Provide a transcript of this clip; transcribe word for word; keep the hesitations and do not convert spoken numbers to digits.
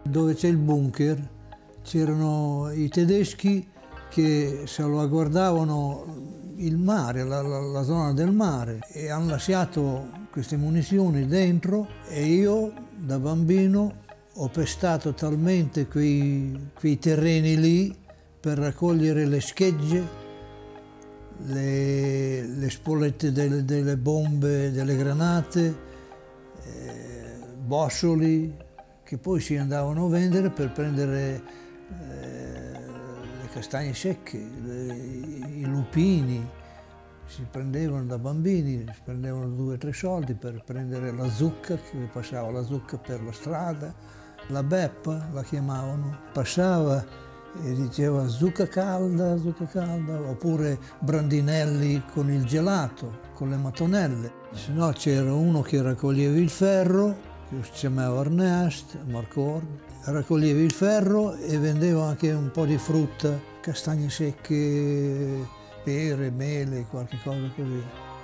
Dove c'è il bunker c'erano i tedeschi che salvaguardavano il mare, la, la, la zona del mare, e hanno lasciato queste munizioni dentro e io da bambino ho pestato talmente quei, quei terreni lì per raccogliere le schegge, le, le spolette delle, delle bombe, delle granate, eh, bossoli, che poi si andavano a vendere per prendere eh, le castagne secche, le, i lupini. Si prendevano da bambini, si prendevano due o tre soldi per prendere la zucca, che passava la zucca per la strada, la beppa la chiamavano, passava e diceva zucca calda, zucca calda, oppure brandinelli con il gelato, con le mattonelle. Se no c'era uno che raccoglieva il ferro, che si chiamava Ernest, Marco Ord, raccoglieva il ferro e vendeva anche un po' di frutta, castagne secche, pere, mele, qualche cosa così.